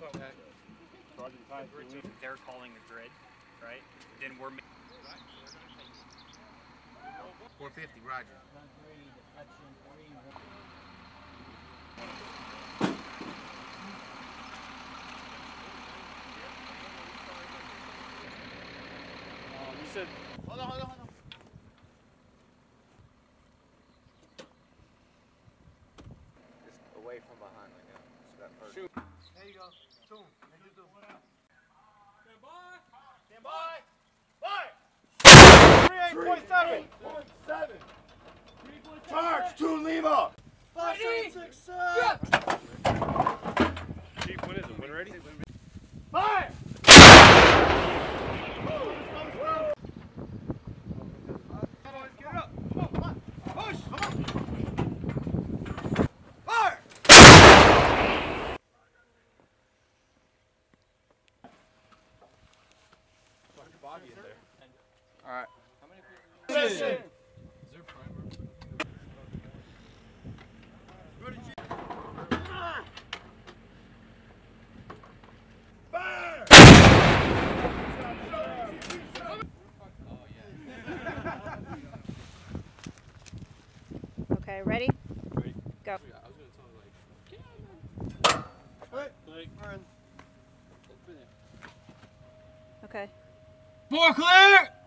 They're calling the grid, right? Then we're 450, Roger. You said, Hold on. Just away from behind like that. So that first. Shoot. There you go. Boom. Stand by. Fire! 38.7. Charge to Lima. 5767. Chief, when is it? When ready? Fire! Get up. Come on. Push. Come on. Fire! Bobby in there. All right. Is there Fire! Okay, ready? Ready. Go. I was going to tell him, like, Okay. 4 clear!